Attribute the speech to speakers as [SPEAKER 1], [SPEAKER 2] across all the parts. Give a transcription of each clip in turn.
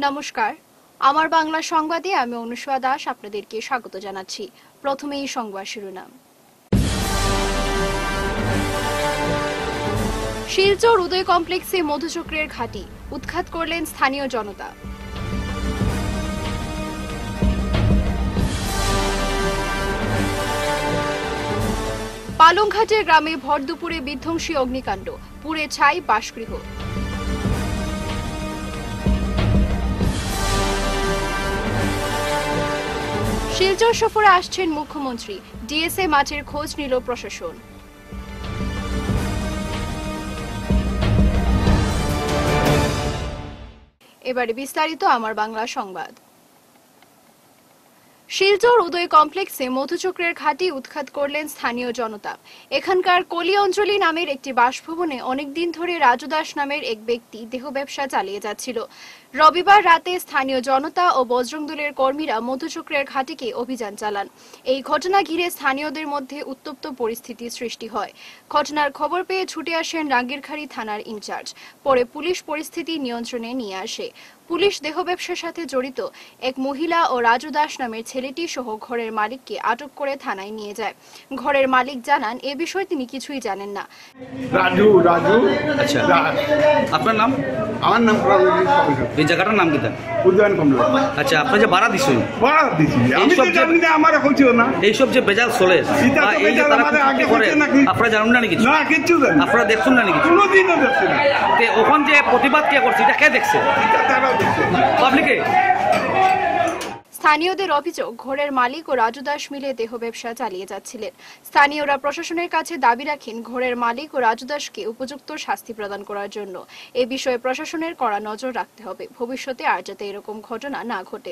[SPEAKER 1] নমস্কার, আমার বাংলা সংবাদে আমি অনুষ্কা দাস আপনাদেরকে স্বাগত জানাচ্ছি। প্রথমেই সংবাদ শিরোনাম। শিলচর উদয় কমপ্লেক্সে মধুচক্রের ঘাঁটি উৎখাত করলেন স্থানীয় জনতা। পালংঘাটের গ্রামে ভর দুপুরে বিধ্বংসী অগ্নিকাণ্ড, পুড়ে ছাই বাসগৃহ। শিলচর সফরে আসছেন মুখ্যমন্ত্রী, ডিএসএ মাঠের খোঁজ নিল প্রশাসন। এবারে বিস্তারিত আমার বাংলা সংবাদ। শিলচর উদয় কমপ্লেক্সে মধুচক্রের ঘাঁটি উৎখাত করলেন স্থানীয় জনতা। এখানকার কলি অঞ্চলী নামের একটি বাসভবনে অনেকদিন ধরে রাজু দাস নামের এক ব্যক্তি দেহ ব্যবসা চালিয়ে যাচ্ছিল। রবিবার রাতে স্থানীয় জনতা ও বজরং দলের কর্মীরা মধুচক্রের ঘাঁটিকে অভিযান চালান। এই ঘটনা ঘিরে স্থানীয়দের মধ্যে উত্তপ্ত পরিস্থিতি সৃষ্টি হয়। ঘটনার খবর পেয়ে ছুটে আসেন রাঙ্গিরখাড়ি থানার ইনচার্জ। পরে পুলিশ পরিস্থিতি নিয়ন্ত্রণে নিয়ে আসে। পুলিশ দেহ ব্যবসার সাথে জড়িত এক মহিলা ও রাজু দাস নামের ছেলেটি সহ ঘরের মালিককে আটক করে থানায় নিয়ে যায়। ঘরের মালিক জানান, এ বিষয়ে তিনি কিছুই জানেন না।
[SPEAKER 2] রাজু
[SPEAKER 3] আচ্ছা, আপনার নাম?
[SPEAKER 2] আমার নাম
[SPEAKER 3] এই জায়গাটার নাম কি?
[SPEAKER 2] উদয়ন কমপ্লেক্স।
[SPEAKER 3] আচ্ছা, আপনি যে ভাড়া দিচ্ছেন,
[SPEAKER 2] আমি তো জানি না, আমার হচ্ছিল না।
[SPEAKER 3] এইসব যে বেজাল চলে আপনারা জানেন না নাকি?
[SPEAKER 2] না, কিচ্ছু জানি।
[SPEAKER 3] আপনারা দেখুন না নাকি?
[SPEAKER 2] কোনোদিনও দেখছি না।
[SPEAKER 3] ওখান যে প্রতিবাদ কে করছে, এটা কে দেখছে? পাবলিকে।
[SPEAKER 1] স্থানীয়দের অভিযোগ, ঘরের মালিক ও রাজু দাস মিলে দেহ ব্যবসা চালিয়ে যাচ্ছিলেন। স্থানীয়রা প্রশাসনের কাছে দাবি রাখেন ঘরের মালিক ও রাজু দাসকে উপযুক্ত শাস্তি প্রদান করার জন্য। এ বিষয়ে প্রশাসনের কড়া নজর রাখতে হবে, ভবিষ্যতে আর যাতে এরকম ঘটনা না ঘটে।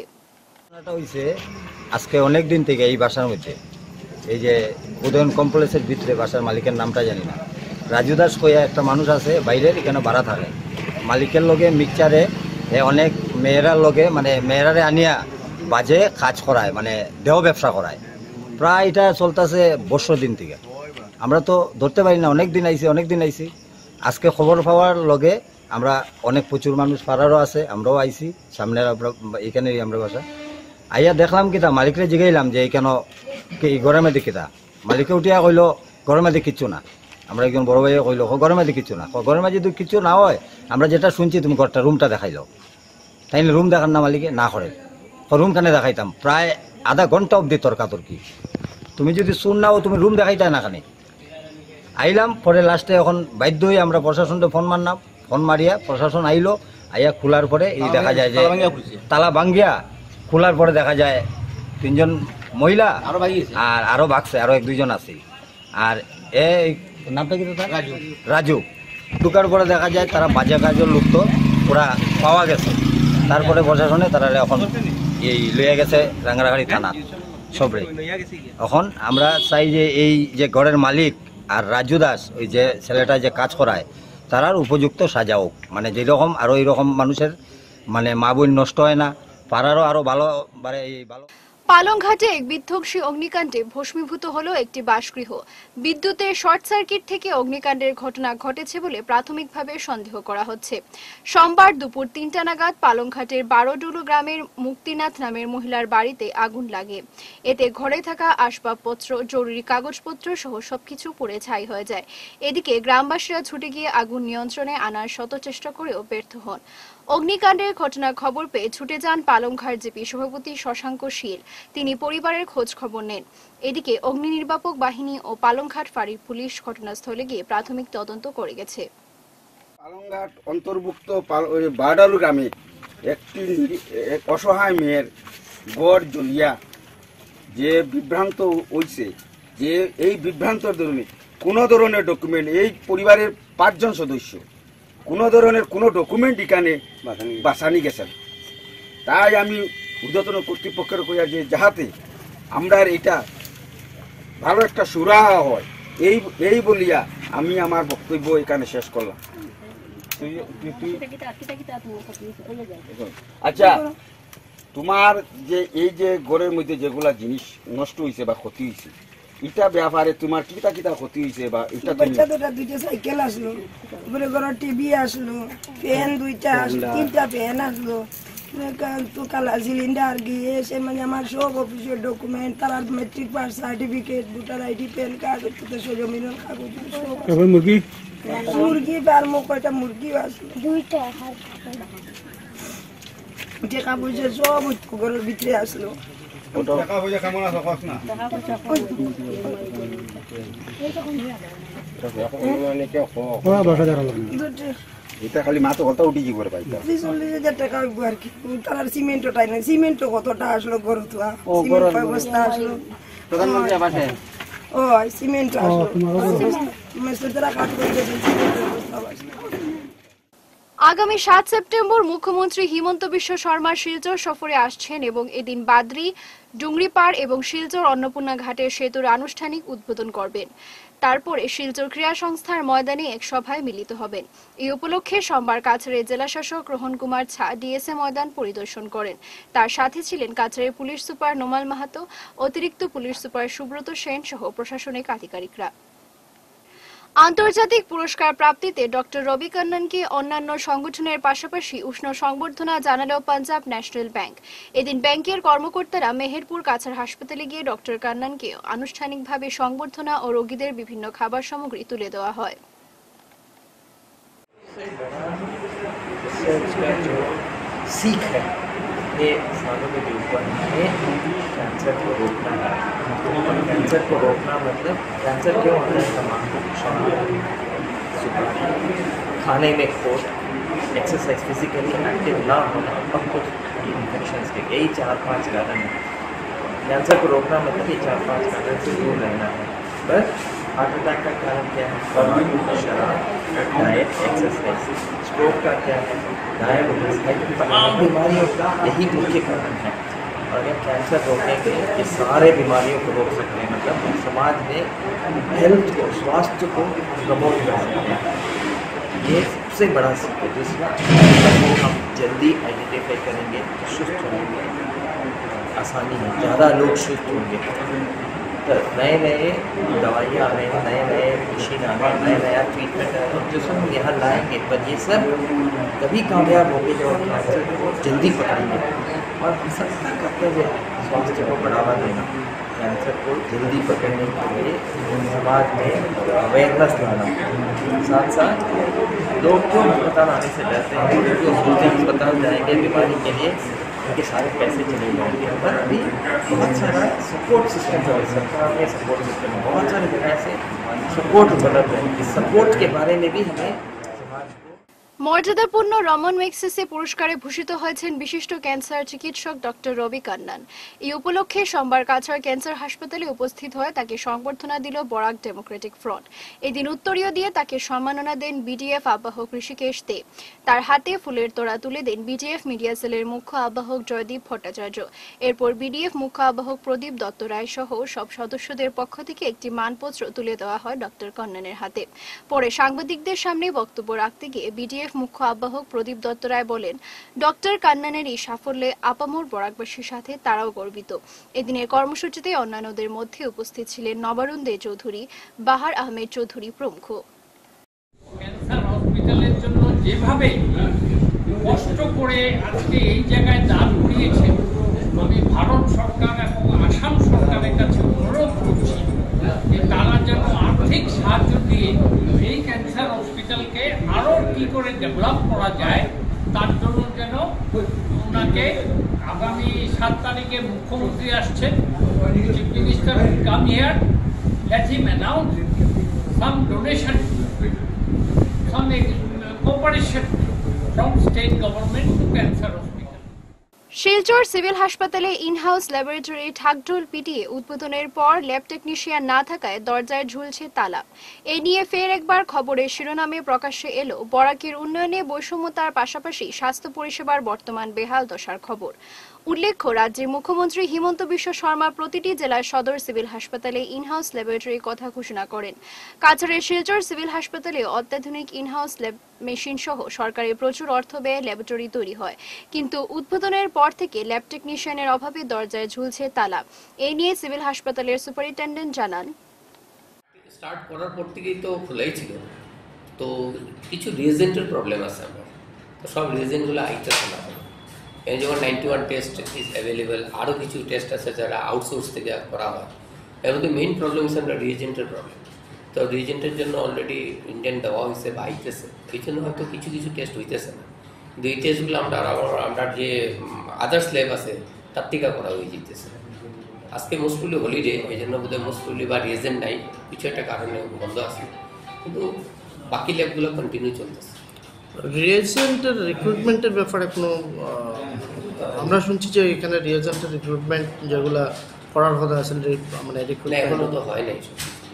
[SPEAKER 4] আজকে অনেক দিন থেকে এই বাসার মধ্যে, এই যে উদয়ন কমপ্লেক্সের ভিতরে, বাসার মালিকের নামটা জানি না, রাজু দাস কইয়া একটা মানুষ আছে বাইরের, এখানে ভাড়া থাকে। মালিকের লগে মিক্সচারে অনেক মেয়েরার লগে, মানে মেয়েরারে আনিয়া বাজে কাজ করায়, মানে দেহ ব্যবসা করায়। প্রায় এটা চলতেছে বছর দিন থেকে। আমরা তো ধরতে পারি না, অনেক দিন আইছি। আজকে খবর পাওয়ার লগে আমরা অনেক প্রচুর মানুষ পাড়ারও আছে, আমরাও আইছি, সামনের এখানেই আমরা বাসা আইয়া দেখলাম কিতা, মালিকরে জিগাইলাম যে কেন এই গরমে দেখি তা। মালিকে উঠিয়া কইল গরমে দেখি কিচ্ছু না। আমরা একজন বড় ভাইয়ে কইল গরমে দেখি কিচ্ছু না। গরমে যদি কিচ্ছু না হয়, আমরা যেটা শুনছি তুমি ঘরটা রুমটা দেখাইলো। তাই রুম দেখান না, মালিকে না করে। রুম কানে দেখাইতাম প্রায় আধা ঘন্টা অব্দি তর্কাতর্কি। তুমি যদি শুন নাও, তুমি রুম দেখাইতে না কানে। আইলাম পরে লাস্টে এখন বাধ্য হয়ে আমরা প্রশাসনকে ফোন মারিয়া প্রশাসন আইলো। আইয়া খোলার পরে এই দেখা যায় যে তালা ভাঙ্গিয়া খোলার পরে দেখা যায় 3 জন মহিলা আর আরো ভাগছে, আরো 1-2 জন আছে। আর এই নামটা কি? রাজু। ঢুকার পরে দেখা যায় তারা বাজে কাজের লোক তো ওরা পাওয়া গেছে। তারপরে প্রশাসনে তারা এখন এই লইয়া গেছে রাঙ্গারাখাড়ি থানা সবরে। এখন আমরা চাই যে এই যে ঘরের মালিক আর রাজু দাস, ওই যে ছেলেটা যে কাজ করায়, তারার উপযুক্ত সাজা হোক। মানে যেরকম আরো এইরকম মানুষের মানে মা বোন নষ্ট হয় না, পাড়ারও আরো ভালো মানে এই ভালো।
[SPEAKER 1] পালংঘাটে এক বিধ্বংসী অগ্নিকাণ্ডে ভস্মীভূত হলো একটি বাসগৃহ। বিদ্যুতের শর্ট সার্কিট থেকে অগ্নিকাণ্ডের ঘটনা ঘটেছে বলে প্রাথমিকভাবে সন্দেহ করা হচ্ছে। সোমবার দুপুর 3টা নাগাদ পালংঘাটের বারোডুলু গ্রামের মুক্তিনাথ নামের মহিলার বাড়িতে আগুন লাগে। এতে ঘরে থাকা আসবাবপত্র, জরুরি কাগজপত্র সহ সবকিছু পুড়ে ছাই হয়ে যায়। এদিকে গ্রামবাসীরা ছুটে গিয়ে আগুন নিয়ন্ত্রণে আনার শত চেষ্টা করেও ব্যর্থ হন। অগ্নিকাণ্ডের ঘটনার খবর পেয়ে ছুটে যান পালংঘাট জেপি সভাপতি শশাঙ্ক শীল। তিনি পরিবারের খোঁজ খবর নেন। এদিকে অগ্নি নির্বাপক বাহিনী ও পালংঘাট ফাঁড়ির পুলিশ ঘটনাস্থলে গিয়ে প্রাথমিক তদন্ত করে গেছে।
[SPEAKER 2] পালংঘাট অন্তর্ভুক্ত বারডালু গ্রামে একটি অসহায় মেয়ের গড় জ্বলিয়া যে বিভ্রান্ত হয়েছে, যে এই বিভ্রান্তর ধরনে কোনো ধরনের ডকুমেন্ট, এই পরিবারের 5 জন সদস্য কোনো ধরনের কোনো ডকুমেন্ট এখানে বাসানি গেছেন। তাই আমি ঊর্ধ্বতন কর্তৃপক্ষের কইয়া যে যাহাতে আমরা এটা ভালো একটা সুরাহা হয়, এই বলিয়া আমি আমার বক্তব্য এখানে শেষ করলাম। আচ্ছা, তোমার যে এই যে ঘরের মধ্যে যেগুলা জিনিস নষ্ট হয়েছে বা ক্ষতি হয়েছে, এটা ব্যাপারে তোমার কিতা কিতা ক্ষতি হয়েছে? বা এটা
[SPEAKER 5] দুইটা সাইকেল আসলো, ঘরের টিভি আসলো, ফ্যান 2টা আসলো, 3টা ফ্যান আসলো, তো কালা সিলিন্ডার গ্যাস মানে আমার সব অফিসের ডকুমেন্ট, তার matric pass certificate, voter ID, PAN card, জমিনের কাগজ সব। মুরগি ফার্মও কয়টা মুরগি আসলো, 2টা টাকা পয়সা সব ঘরের ভিতরে আসলো।
[SPEAKER 2] টাকা পয়সা কেমন আছে কস না? এটা খালি মাত্র কত উঠি কি করে পাইতা?
[SPEAKER 5] 40,000 টাকা হইব আর কি। তার সিমেন্টও টাই না, সিমেন্টও কতটা আসলো ঘর তোয়া, ব্যবস্থা আসলো
[SPEAKER 3] প্রধানমন্ত্রী আবাসে
[SPEAKER 5] ও সিমেন্ট আসলো, মেসেজরা কাট করে দিয়েছে, সিমেন্টের ব্যবস্থা আসলো।
[SPEAKER 1] আগামী 7 সেপ্টেম্বর মুখ্যমন্ত্রী হিমন্ত বিশ্ব শর্মা শিলচর সফরে আসছেন এবং এদিন বাদ্রি, ডুংরিপাড় এবং শিলচর অন্নপূর্ণা ঘাটের সেতুর আনুষ্ঠানিক উদ্বোধন করবেন। তারপরে শিলচর ক্রীড়া সংস্থার ময়দানে এক সভায় মিলিত হবেন। এই উপলক্ষে সোমবার কাছাড়ের জেলাশাসক রোহন কুমার ঝা ডিএসএ ময়দান পরিদর্শন করেন। তার সাথে ছিলেন কাছাড়ের পুলিশ সুপার নোমাল মাহাতো, অতিরিক্ত পুলিশ সুপার সুব্রত সেন সহ প্রশাসনিক আধিকারিকরা। আন্তর্জাতিক পুরস্কার প্রাপ্তিতে ডক্টর রবি কান্নানকে অন্যান্য সংগঠনের পাশাপাশি উষ্ণ সংবর্ধনা জানালো পাঞ্জাব ন্যাশনাল ব্যাংক। এদিন ব্যাংকের কর্মকর্তারা মেহেরপুর কাছাড় হাসপাতালে গিয়ে ডক্টর কান্নানকে আনুষ্ঠানিকভাবে সংবর্ধনা ও রোগীদের বিভিন্ন খাবার সামগ্রী তুলে দেওয়া হয়।
[SPEAKER 6] सीख है ये सालों के ऊपर हमें कैंसर को रोकना है। और कैंसर को रोकना मतलब कैंसर क्यों होता है? तम्बाकू, शराब, सुपारी, खाने में खोट, एक्सरसाइज, फिजिकली एक्टिव ना होना और कुछ इन्फेक्शंस के, यही 4-5 कारण है। कैंसर को रोकना मतलब ये 4-5 कारण से दूर रहना है। बस हार्ट अटैक का कारण क्या है? शराब, डाइट, एक्सरसाइज। स्ट्रोक का क्या है? डायबिटीज, तमाम बीमारियों का यही मुख्य कारण है। और अगर कैंसर रोकेंगे ये सारे बीमारियों को रोक सकते हैं, मतलब समाज में हेल्थ को, स्वास्थ्य को प्रमोट कर सकते हैं। ये सबसे बड़ा सीख है। दूसरा, कैंसर को हम जल्दी आइडेंटिफाई करेंगे तो सुस्त होने में आसानी है, ज़्यादा लोग सुस्त होंगे। तो नए नए दवाइयाँ आ रहे हैं, नए नए मशीन आ रहे हैं, नया नया ट्रीटमेंट आ रहा है, जो सब हम यहाँ लाएंगे। पर ये सब तभी कामयाब होंगे जब हम कैंसर को जल्दी पकड़ेंगे। और हम सबका कर्तव्य है स्वास्थ्य को बढ़ावा देना, कैंसर को जल्दी पकड़ने के लिए समाज में अवेयरनेस लाना। साथ साथ लोग क्यों अस्पताल आने से डरते हैं, जो सोचते हैं अस्पताल जाएंगे बीमारी के लिए उनके सारे पैसे चले जाएंगे। पर अभी बहुत सारा सपोर्ट सिस्टम है, सरकार में सपोर्ट सिस्टम है, बहुत सारे जगह से सपोर्ट उपलब्ध है। इस सपोर्ट के बारे में भी हमें समाज को
[SPEAKER 1] মর্যাদাপূর্ণ রমন ম্যাগসেসে পুরস্কারে ভূষিত হয়েছেন বিশিষ্ট ক্যান্সার চিকিৎসক ডক্টর রবি কান্নান। এই উপলক্ষে সোমবার কাছাড় ক্যান্সার হাসপাতালে উপস্থিত হয়ে তাকে সংবর্ধনা দিল বরাক ডেমোক্রেটিক ফ্রন্ট। এদিন উত্তরীয় দিয়ে তাকে সম্মাননা দেন বিডিএফ আহ্বায়ক ঋষিকেশ দে। তার হাতে ফুলের তোড়া তুলে দেন বিডিএফ মিডিয়া সেলের মুখ্য আহ্বায়ক জয়দীপ ভট্টাচার্য। এরপর বিডিএফ মুখ্য আহ্বায়ক প্রদীপ দত্ত রায় সহ সব সদস্যদের পক্ষ থেকে একটি মানপত্র তুলে দেওয়া হয় ডক্টর কান্নানের হাতে। পরে সাংবাদিকদের সামনে বক্তব্য রাখতে গিয়ে বিডিএফ মুখ্য আহ্বায়ক প্রদীপ দত্ত রায় বলেন, ডক্টর কান্নানের এই সাফল্যে আপামর বরাকবাসীর সাথে তারাও গর্বিত। এদিনের কর্মসূচিতে অন্যান্যদের মধ্যে উপস্থিত ছিলেন নবারুণ দে চৌধুরী, বাহার আহমেদ চৌধুরী প্রমুখ।
[SPEAKER 7] ক্যান্সার হসপিটালের জন্য যেভাবে কষ্ট করে আজকে এই জায়গায় দান করিয়েছে, আমি ভারত সরকার এবং আসাম সরকারের কাছে অনুরোধ করছি যে তারা যেন আর্থিক সাহায্য দিয়ে এই ক্যান্সার হসপিটালকে আরও কী করে ডেভেলপ করা যায় তার জন্য যেন ওনাকে আগামী 7 তারিখে মুখ্যমন্ত্রী আসছেন, chief minister come here, let him announce some donation, some cooperation from state government to cancer hospital.
[SPEAKER 1] Silchar civil হাসপাতালে ইনহাউস ল্যাবরেটরি ঢাকঢোল পিটিয়ে উদ্বোধনের পর ল্যাব টেকনিশিয়ান না থাকায় দরজায় ঝুলছে তালা। এ নিয়ে ফের একবার খবরের শিরোনামে প্রকাশ্যে এলো বরাকের উন্নয়নে বৈষম্যতার পাশাপাশি স্বাস্থ্য পরিষেবার বর্তমান বেহাল দশার খবর। উল্লেখ্য, রাজ্যের মুখ্যমন্ত্রী হিমন্ত বিশ্ব শর্মা প্রতিটি জেলার সদর সিভিল হাসপাতালে ইনহাউস ল্যাবরেটরির কথা ঘোষণা করেন। কাছাড়ের শিলচর সিভিল হাসপাতালে অত্যাধুনিক ইনহাউস ল্যাব মেশিন সহ সরকারের প্রচুর অর্থ ব্যয়ে ল্যাবরেটরি তৈরি হয়, কিন্তু উদ্বোধনের পর থেকে ল্যাব টেকনিশিয়ানের অভাবে দরজায় ঝুলছে তালা। এই নিয়ে সিভিল হাসপাতালের সুপারিনটেন্ডেন্ট জানান,
[SPEAKER 8] স্টার্ট করার পর থেকেই তো খোলাই ছিল, তো কিছু রিয়েজেন্টের প্রবলেম আছে আমার, তো সব রিয়েজেন্টগুলো আইতেছে না। এই যেমন 91 টেস্ট ইজ অ্যাভেলেবেল, আরও কিছু টেস্ট আছে যারা আউটসোর্স থেকে করা হয়। এর মধ্যে মেইন প্রবলেম হচ্ছে আমরা রিএজেন্টের প্রবলেম। তো রিএজেন্টের জন্য অলরেডি ইন্ডিয়ান দেওয়া হয়েছে বা আইতেছে, এই জন্য হয়তো কিছু কিছু টেস্ট হইতেছে না। কিন্তু এই টেস্টগুলো আমরা যে আদার্স ল্যাব আছে তার টিকা করা হয়ে যেতেছে। আজকে মোস্টলি হলিডে, এই জন্য বোধহয় মোস্টলি বা রিএজেন্ট নাই, কিছু একটা কারণে বন্ধ আছে, কিন্তু বাকি ল্যাবগুলো কন্টিনিউ চলতেছে।
[SPEAKER 9] রিয়েজেন্টের রিক্রুটমেন্টের ব্যাপারে কোনো আমরা শুনছি যে এখানে রিয়েজেন্টের রিক্রুটমেন্ট যেগুলো করার কথা আছে মানে
[SPEAKER 8] না, এখনো তো হয় নাই,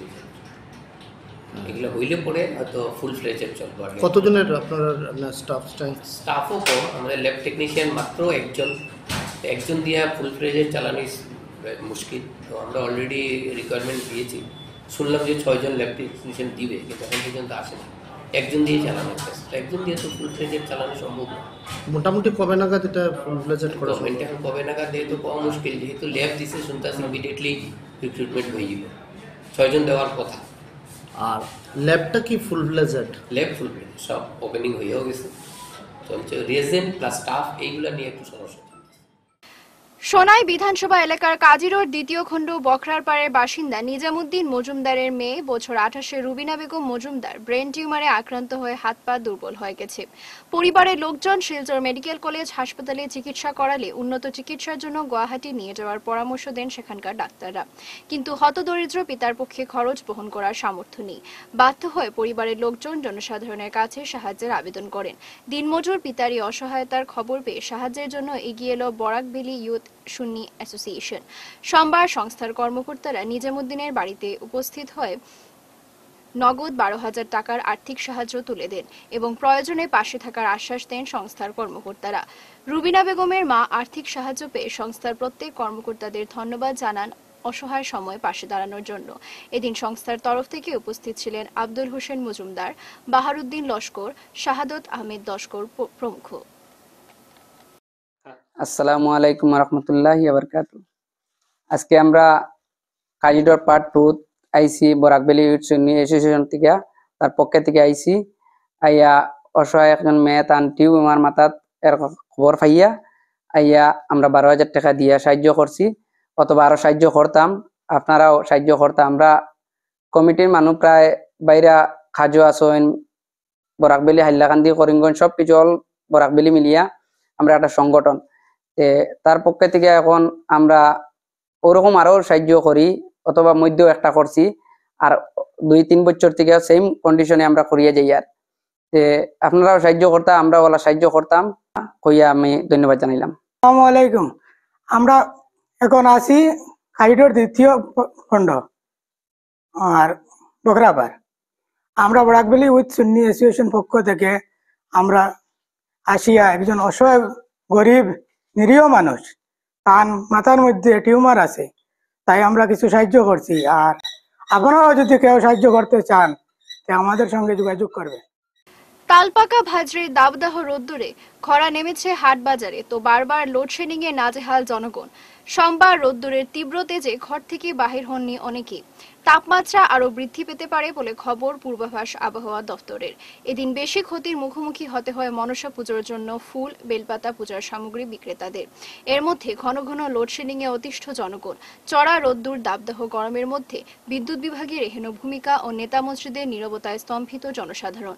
[SPEAKER 8] এগুলো হইলে পরে হয়তো ফুল ফ্লেজের চলবে।
[SPEAKER 9] কতজনের আপনার
[SPEAKER 8] স্টাফও কম, আমাদের ল্যাব টেকনিশিয়ান মাত্র একজন দিয়ে ফুল ফ্লেজের চালানো মুশকিল। তো আমরা অলরেডি রিকোয়ারমেন্ট দিয়েছি, শুনলাম যে 6 জন ল্যাব টেকনিশিয়ান দিবে, কিন্তু এখন পর্যন্ত আসে না। একজন দিয়ে চালানো টেস্ট, একজন দিয়ে তো ফুল ফ্লেজের চালানো সম্ভব না।
[SPEAKER 9] মোটামুটি কবে নাগাদ এটা ফুল ফ্লেজেড করা সম্ভব?
[SPEAKER 8] এখন কবে নাগাদ যেহেতু কম মুশকিল, যেহেতু ল্যাব দিছে শুনতেছি ইমিডিয়েটলি রিক্রুটমেন্ট হয়ে যাবে। 6 জন দেওয়ার কথা।
[SPEAKER 9] আর ল্যাবটা কি ফুল ফ্লেজেড?
[SPEAKER 8] ল্যাব ফুল ফ্লেজ, সব ওপেনিং হয়েও গেছে, চলছে। রিয়েজেন্ট প্লাস স্টাফ এইগুলো নিয়ে একটু সমস্যা।
[SPEAKER 1] সোনাই বিধানসভা এলাকার কাজিরোড দ্বিতীয় খণ্ড বখরার পাড়ের বাসিন্দা নিজামুদ্দিন মজুমদারের মেয়ে বছর 28 রুবিনা বেগম মজুমদার ব্রেন টিউমারে আক্রান্ত হয়ে হাত পা দুর্বল হয়ে গেছে। পরিবারের লোকজন শিলচর মেডিকেল কলেজ হাসপাতালে চিকিৎসা করালে উন্নত চিকিৎসার জন্য গুয়াহাটি নিয়ে যাওয়ার পরামর্শ দেন সেখানকার ডাক্তাররা, কিন্তু হতদরিদ্র পিতার পক্ষে খরচ বহন করার সামর্থ্য নেই। বাধ্য হয়ে পরিবারের লোকজন জনসাধারণের কাছে সাহায্যের আবেদন করেন। দিনমজুর পিতারই অসহায়তার খবর পেয়ে সাহায্যের জন্য এগিয়ে এলো বরাকবেলি ইউথ সুন্নি অ্যাসোসিয়েশন। সোমবার সংস্থার কর্মকর্তারা নিজামুদ্দিনের বাড়িতে উপস্থিত হয়ে নগদ 12,000 টাকার আর্থিক সাহায্য তুলে দেন এবং প্রয়োজনে পাশে থাকার আশ্বাস দেন সংস্থার কর্মকর্তারা। রুবিনা বেগমের মা আর্থিক সাহায্য পেয়ে সংস্থার প্রত্যেক কর্মকর্তাদের ধন্যবাদ জানান অসহায় সময় পাশে দাঁড়ানোর জন্য। এদিন সংস্থার তরফ থেকে উপস্থিত ছিলেন আব্দুল হোসেন মজুমদার, বাহারুদ্দিন লস্কর, শাহাদত আহমেদ লস্কর প্রমুখ।
[SPEAKER 10] আসসালামু আলাইকুম রহমতুল্লাহি বারাকাতু। আজকে আমরা Kaziroad part 2 IC Barakbeli youth Sunni association থেকে, তার পক্ষে থেকে আইসি আইয়া অসহায় একজন মেয়ে তান টিউমার মাথাত এর খবর পাইয়া আইয়া আমরা 12,000 টাকা দিয়া সাহায্য করছি, অথবা আরো সাহায্য করতাম, আপনারাও সাহায্য করতাম। আমরা কমিটির মানুষ প্রায় বাইরা খাজো আসেন, বরাকবেলি, হাইলাকান্দি, করিমগঞ্জ সব কিছু অল বরাকবেলি মিলিয়া আমরা একটা সংগঠন। তার পক্ষে থেকে এখন আমরা ওরকম আরো সাহায্য করি, অথবা মধ্যেও একটা করছি, আর 2-3 বছর থেকে সেম কন্ডিশনে আমরা করিয়ে যাই। আর আপনারাও সাহায্য করতাম, আমরা ওলা সাহায্য করতাম কইয়া আমি ধন্যবাদ জানাইলাম।
[SPEAKER 11] আসসালামু আলাইকুম। আমরা এখন আছি কাজিরোড দ্বিতীয় খণ্ড আর বখরাপাড়। আমরা বরাকবেলি ইউথ সুন্নি অ্যাসোসিয়েশন পক্ষ থেকে আমরা আসিয়া একজন অসহায় গরিব নিরীহ মানুষ, তার মাথার মধ্যে টিউমার আছে, তাই আমরা কিছু সাহায্য করছি। আর আপনারাও যদি কেউ সাহায্য করতে চান তা আমাদের সঙ্গে যোগাযোগ করবেন।
[SPEAKER 1] তালপাকা ভাজরির দাবদাহ রোদ্দুরে খরা নেমেছে হাট বাজারে, তো বারবার লোডশেডিং এ নাজেহাল জনগণ। সোমবার রোদ্দুরের তীব্র তেজে ঘর থেকে বাহির হননি অনেকেই। তাপমাত্রা আরো বৃদ্ধি পেতে পারে বলে খবর পূর্বাভাস আবহাওয়া দফতরের। এদিন বেশি ক্ষতির মুখোমুখি হতে হয় মনসা পুজোর জন্য ফুল, বেলপাতা পূজার সামগ্রী বিক্রেতাদের। এর মধ্যে ঘন ঘন লোডশেডিং এ অতিষ্ঠ জনগণ। চড়া রোদ্দুর দাবদাহ গরমের মধ্যে বিদ্যুৎ বিভাগের এহেন ভূমিকা ও নেতা মন্ত্রীদের নীরবতায় স্তম্ভিত জনসাধারণ।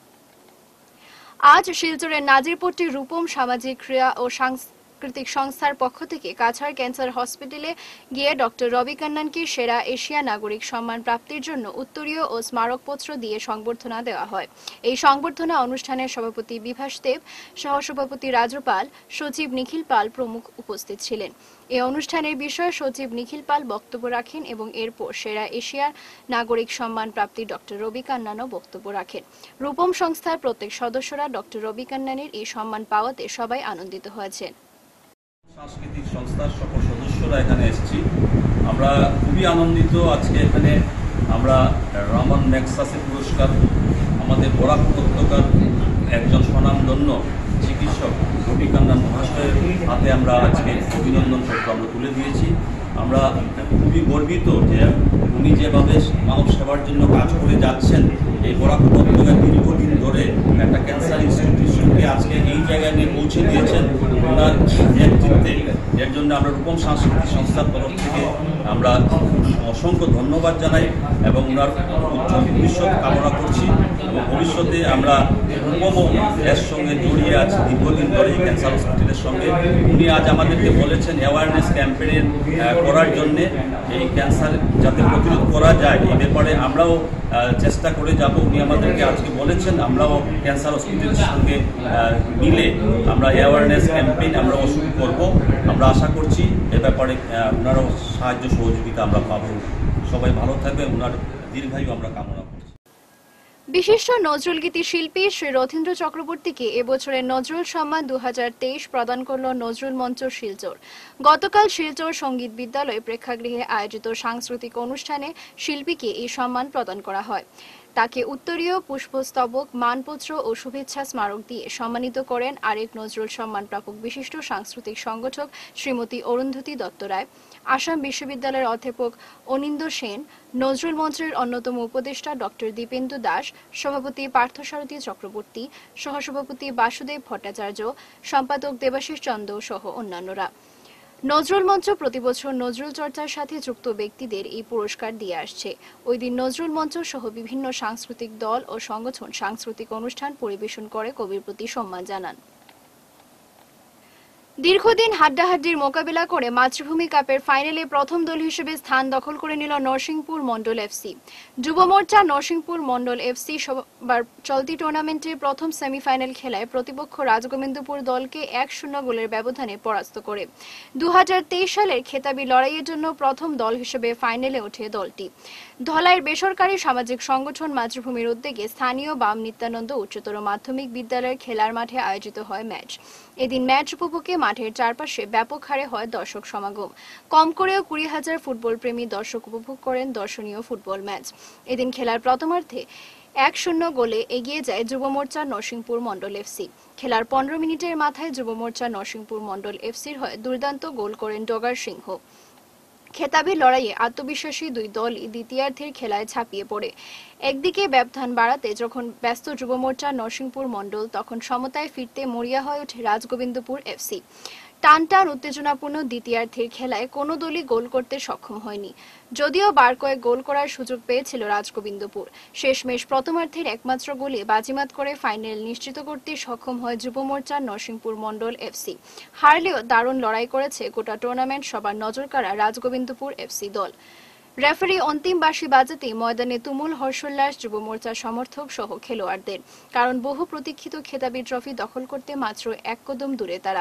[SPEAKER 1] আজ শিলচরের নাজিরপট্টি রূপম সামাজিক ক্রিয়া ও সাংস্কৃতিক সংস্থার পক্ষ থেকে কাছাড় ক্যান্সার হসপিটালে গিয়ে ডক্টর রবি কান্নানকে সেরা এশিয়া নাগরিক সম্মান প্রাপ্তির জন্য উত্তরীয় ও স্মারকপত্র দিয়ে সংবর্ধনা দেওয়া হয়। এই সংবর্ধনা অনুষ্ঠানের সভাপতি বিভাস দেব, সহসভাপতি রাজু পাল, সচিব নিখিল পাল প্রমুখ উপস্থিত ছিলেন। এই অনুষ্ঠানের বিষয়ে সচিব নিখিল পাল বক্তব্য রাখেন এবং এরপর সেরা এশিয়া নাগরিক সম্মান প্রাপ্তি ডক্টর রবি কান্নানও বক্তব্য রাখেন। রূপম সংস্থার প্রত্যেক সদস্যরা ডক্টর রবি কান্নানের এই সম্মান পাওয়াতে সবাই আনন্দিত হয়েছেন।
[SPEAKER 12] সাংস্কৃতিক সংস্থার সকল সদস্যরা এখানে এসেছি, আমরা খুবই আনন্দিত। আজকে এখানে আমরা রামান ম্যাগসাসে পুরস্কার আমাদের বরাক উপত্যকার একজন স্বনামধন্য চিকিৎসক রফিকান্না মহাশয়ের হাতে আমরা আজকে অভিনন্দন পত্র আমরা তুলে দিয়েছি। আমরা খুবই গর্বিত যে উনি যেভাবে মানব সেবার জন্য কাজ করে যাচ্ছেন, এই বরাক উপত্যকায় দীর্ঘদিন ধরে একটা ক্যান্সার ইনস্টিটিউশনকে আজকে এই জায়গায় নিয়ে পৌঁছে দিয়েছেন ওনার নেতৃত্বে। এর জন্য আমরা রূপম সাংস্কৃতিক সংস্থার তরফ থেকে আমরা অসংখ্য ধন্যবাদ জানাই এবং ওনার উজ্জ্বল ভবিষ্যৎ কামনা করছি। এবং ভবিষ্যতে আমরা রূপমও এর সঙ্গে জড়িয়ে আছি দীর্ঘদিন ধরে এই ক্যান্সার হসপিটালের সঙ্গে। উনি আজ আমাদেরকে বলেছেন অ্যাওয়ারনেস ক্যাম্পেইন করার জন্যে, এই ক্যান্সার যাতে প্রতিরোধ করা যায় এই ব্যাপারে আমরাও চেষ্টা করে যাব। উনি আমাদেরকে আজকে বলেছেন আমরাও ক্যান্সার হসপিটালের সঙ্গে মিলে আমরা অ্যাওয়ারনেস ক্যাম্পেইন আমরা শুরু করব। আমরা আশা করছি এ ব্যাপারে ওনারও সাহায্য সহযোগিতা আমরা পাবো। সবাই ভালো থাকবে, ওনার দীর্ঘায়ু আমরা কামনা করছি।
[SPEAKER 1] বিশিষ্ট নজরুল গীতি শিল্পী শ্রী রথীন্দ্র চক্রবর্তীকে এবছরের নজরুল সম্মান 2023 প্রদান করল নজরুল মঞ্চ শিলচর। গতকাল শিলচর সঙ্গীত বিদ্যালয় প্রেক্ষাগৃহে আয়োজিত সাংস্কৃতিক অনুষ্ঠানে শিল্পীকে এই সম্মান প্রদান করা হয়। তাকে উত্তরীয় পুষ্পস্তবক, মানপত্র ও শুভেচ্ছা স্মারক দিয়ে সম্মানিত করেন আরেক নজরুল সম্মান প্রাপক বিশিষ্ট সাংস্কৃতিক সংগঠক শ্রীমতী অরুন্ধতী দত্ত রায়, আসাম বিশ্ববিদ্যালয়ের অধ্যাপক অনিন্দ সেন, নজরুল মঞ্চের অন্যতম উপদেষ্টা ডক্টর দীপেন্দু দাস, সভাপতি পার্থসারথী চক্রবর্তী, সহসভাপতি বাসুদেব ভট্টাচার্য, সম্পাদক দেবাশিস চন্দ্র সহ অন্যান্যরা। নজরুল মঞ্চ প্রতিবছর নজরুল চর্চার সাথে যুক্ত ব্যক্তিদের এই পুরস্কার দিয়ে আসছে। ওই দিন নজরুল মঞ্চ সহ বিভিন্ন সাংস্কৃতিক দল ও সংগঠন সাংস্কৃতিক অনুষ্ঠান পরিবেশন করে কবির প্রতি সম্মান জানান। দীর্ঘদিন হাড্ডাহাড্ডির মোকাবিলা করে মাতৃভূমি কাপের ফাইনালে প্রথম দল হিসেবে স্থান দখল করে নিল নরসিংপুর মন্ডল এফসি। যুব মোর্চা নরসিংপুর মন্ডল এফসি সবার চলতি টুর্নামেন্টের প্রথম সেমিফাইনাল খেলায় প্রতিপক্ষ রাজগোবিন্দপুর দলকে 1-0 গোলের ব্যবধানে পরাস্ত করে 2023 সালের খেতাবি লড়াইয়ের জন্য প্রথম দল হিসেবে ফাইনালে ওঠে দলটি। ধলাইয়ের বেসরকারি সামাজিক সংগঠন মাতৃভূমির উদ্যোগে স্থানীয় বাম নিত্যানন্দ উচ্চতর মাধ্যমিক বিদ্যালয়ের খেলার মাঠে আয়োজিত হয় ম্যাচ। এদিন ম্যাচ উপভোগে মাঠের চারপাশে ব্যাপক হারে হয় দর্শক সমাগম। কম করেও 20,000 ফুটবল প্রেমী দর্শক উপভোগ করেন দর্শনীয় ফুটবল ম্যাচ। এদিন খেলার প্রথমার্ধে 1-0 গোলে এগিয়ে যায় যুব মোর্চা নরসিংপুর মন্ডল এফসি। খেলার 15 মিনিটের মাথায় যুব মোর্চা নরসিংপুর মন্ডল এফসির হয়ে দুর্দান্ত গোল করেন ডগার সিংহ। খেতাবি লড়াইয়ে আত্মবিশ্বাসী দুই দলই দ্বিতীয়ার্ধের খেলায় ঝাঁপিয়ে পড়ে। একদিকে ব্যবধান বাড়াতে যখন ব্যস্ত যুব মোর্চা নরসিংপুর মন্ডল, তখন সমতায় ফিরতে মরিয়া হয়ে ওঠে রাজগোবিন্দপুর এফসি। টান টান উত্তেজনাপূর্ণ দ্বিতীয়ার্ধের খেলায় কোনো দলই গোল করতে সক্ষম হয়নি। যদিও বার কয়েক গোল করার সুযোগ পেয়েছিল রাজগোবিন্দপুর, শেষমেশ প্রথমার্ধের একমাত্র গোলে বাজিমাত করে ফাইনাল নিশ্চিত করতে সক্ষম হয় যুব মোর্চা নরসিংপুর মন্ডল এফসি। হারলেও দারুণ লড়াই করেছে গোটা টুর্নামেন্ট সবার নজর কাড়া রাজগোবিন্দপুর এফসি দল। রেফারি অন্তিম বাঁশি বাজাতে ময়দানে তুমুল হর্ষোল্লাস যুব মোর্চার সমর্থক সহ খেলোয়াড়দের, কারণ বহু প্রতীক্ষিত খেতাবি ট্রফি দখল করতে মাত্র 1 কদম দূরে তারা।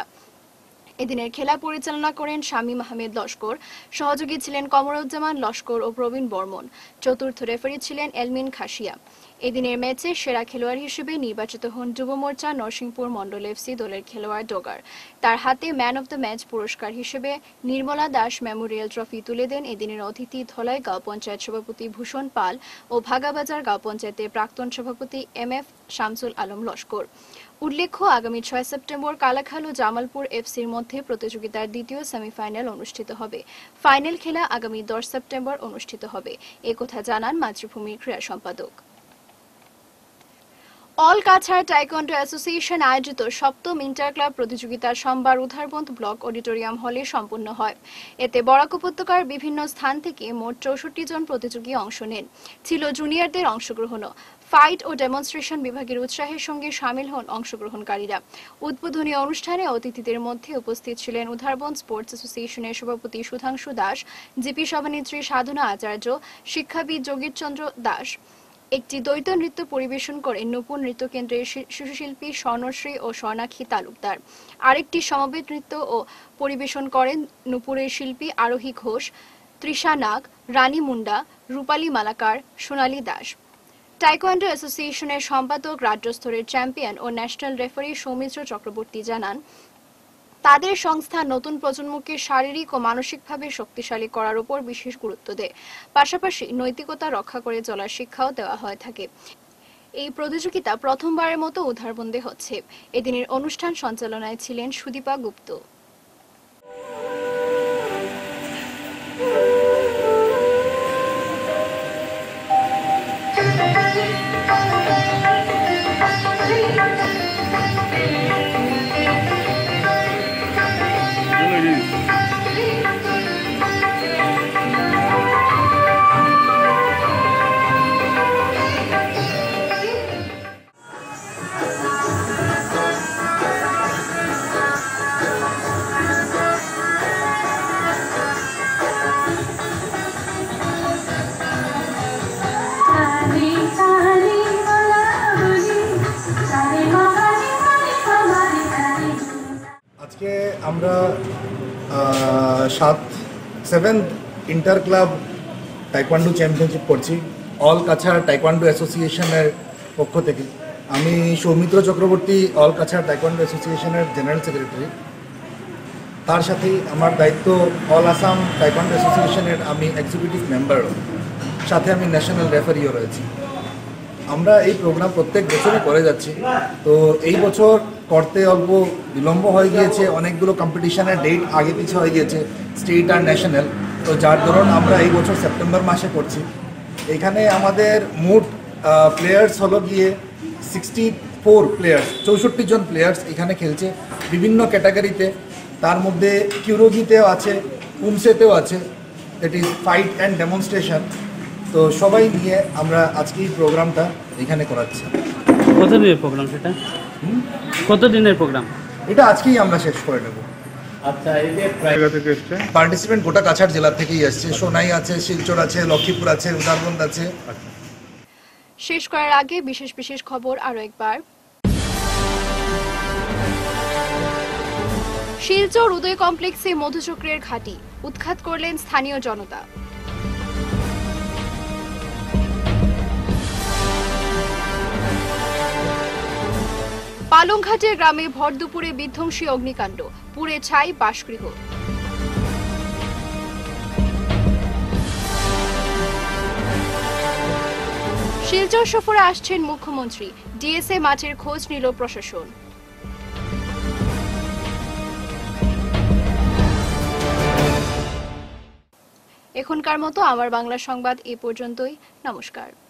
[SPEAKER 1] এদিনের খেলা পরিচালনা করেন শামীম আহমেদ লস্কর, সহযোগী ছিলেন কমরুজ্জামান লস্কর ও প্রবীণ বর্মন, চতুর্থ রেফারি ছিলেন এলমিন খাসিয়া। এদিনের ম্যাচে সেরা খেলোয়াড় হিসেবে নির্বাচিত হন যুব মোর্চা নরসিংপুর মন্ডল এফসি দলের খেলোয়াড় ডোগার। তার হাতে ম্যান অব দ্য ম্যাচ পুরস্কার হিসেবে নির্মলা দাস মেমোরিয়াল ট্রফি তুলে দেন এদিনের অতিথি ধলাই গাঁও পঞ্চায়েত সভাপতি ভূষণ পাল ও ভাগাবাজার গাঁও পঞ্চায়েতের প্রাক্তন সভাপতি MF শামসুল আলম লস্কর। উল্লেখ্য, আগামী 6 সেপ্টেম্বর কালাখাল ও জামালপুর এফসির মধ্যে প্রতিযোগিতার দ্বিতীয় সেমিফাইনাল অনুষ্ঠিত হবে। ফাইনাল খেলা আগামী 10 সেপ্টেম্বর অনুষ্ঠিত হবে, একথা জানান মাতৃভূমির ক্রীড়া সম্পাদক। অল কাছাড় টাইকোয়ান্ডো অ্যাসোসিয়েশন আয়োজিত 7ম ইন্টার ক্লাব প্রতিযোগিতা সোমবার উধারবন্দ ব্লক অডিটোরিয়াম হলে সম্পন্ন হয়। এতে বরাক উপত্যকার বিভিন্ন স্থান থেকে মোট 64 জন প্রতিযোগী অংশ নেন। ছিল জুনিয়রদের অংশগ্রহণও। ফাইট ও ডেমনস্ট্রেশন বিভাগের উৎসাহের সঙ্গে সামিল হন অংশগ্রহণকারীরা। উদ্বোধনী অনুষ্ঠানে অতিথিদের মধ্যে উপস্থিত ছিলেন উধারবন্দ স্পোর্টস অ্যাসোসিয়েশনের সভাপতি সুধাংশু দাস, জিপি সভানেত্রী সাধনা আচার্য, শিক্ষাবিদ যোগীরচন্দ্র দাস। একটি দ্বৈত নৃত্য পরিবেশন করেন নূপুর নৃত্য কেন্দ্রের শিশুশিল্পী স্বর্ণশ্রী ও স্বর্ণাক্ষী তালুকদার। আরেকটি সমবেত নৃত্য ও পরিবেশন করেন নূপুরের শিল্পী আরোহী ঘোষ, তৃষা নাগ, রানী মুন্ডা, রূপালী মালাকার, সোনালী দাস। টাইকোয়ান্ডো অ্যাসোসিয়েশনের সম্পাদক, রাজ্য স্তরের চ্যাম্পিয়ন ও ন্যাশনাল রেফারি সৌমিত্র চক্রবর্তী জানান, তাদের সংস্থা নতুন প্রজন্মকে শারীরিক ও মানসিকভাবে শক্তিশালী করার উপর বিশেষ গুরুত্ব দেয়। পাশাপাশি নৈতিকতা রক্ষা করে চলার শিক্ষাও দেওয়া হয়ে থাকে। এই প্রতিযোগিতা প্রথমবারের মতো উদ্ধারবন্দে হচ্ছে। এদিনের অনুষ্ঠান সঞ্চালনায় ছিলেন সুদীপা গুপ্ত।
[SPEAKER 13] আজকে আমরা 7th inter club taekwondo championship করছি অল কাছাড় টাইকোয়ান্ডো অ্যাসোসিয়েশনের পক্ষ থেকে। আমি সৌমিত্র চক্রবর্তী, অল কাছাড় টাইকোয়ান্ডো অ্যাসোসিয়েশনের জেনারেল সেক্রেটারি। তার সাথেই আমার দায়িত্ব অল আসাম টাইকোয়ান্ডো অ্যাসোসিয়েশনের আমি এক্সিকিউটিভ মেম্বারও, সাথে আমি ন্যাশনাল রেফারিও রয়েছি। আমরা এই প্রোগ্রাম প্রত্যেক বছরই করে যাচ্ছি, তো এই বছর করতে অল্প বিলম্ব হয়ে গিয়েছে, অনেকগুলো কম্পিটিশনের ডেট আগে পিছিয়ে হয়ে গিয়েছে, স্টেট আর ন্যাশনাল। তো যার দরুন আমরা এই বছর সেপ্টেম্বর মাসে করছি। এখানে আমাদের মোট প্লেয়ার্স হলো গিয়ে 64 প্লেয়ার্স, 64 জন প্লেয়ার্স এখানে খেলছে বিভিন্ন ক্যাটাগরিতে। তার মধ্যে কিউরোগিতেও আছে, পুমসেতেও আছে, that is fight and demonstration. তো সবাই নিয়ে আমরা আজকে এই প্রোগ্রামটা এখানে করাচ্ছি।
[SPEAKER 14] কত দিনের প্রোগ্রাম সেটা? কত দিনের প্রোগ্রাম
[SPEAKER 13] এটা? আজকেই আমরা শেষ করে নেব।
[SPEAKER 14] আচ্ছা, এই যে জায়গা থেকে এসছে
[SPEAKER 13] পার্টিসিপেন্ট গোটা কাছাড় জেলা থেকেই আসছে। সোনাই আছে, শিলচর আছে, লক্ষ্মীপুর আছে, উদারবন্দ আছে।
[SPEAKER 1] শেষ করার আগে বিশেষ বিশেষ খবর আরো একবার। শিলচর উদয় কমপ্লেক্সে মধুচক্রের ঘাঁটি উৎখাত করলেন স্থানীয় জনতা। পালংঘাটের গ্রামে ভর দুপুরে বিধ্বংসী অগ্নিকাণ্ড, পুড়ে ছাই বাসগৃহ। শিলচর সফরে আসছেন মুখ্যমন্ত্রী, ডিএসএ মাঠের খোঁজ নিল প্রশাসন। এখনকার মতো আমার বাংলা সংবাদ এ পর্যন্তই। নমস্কার।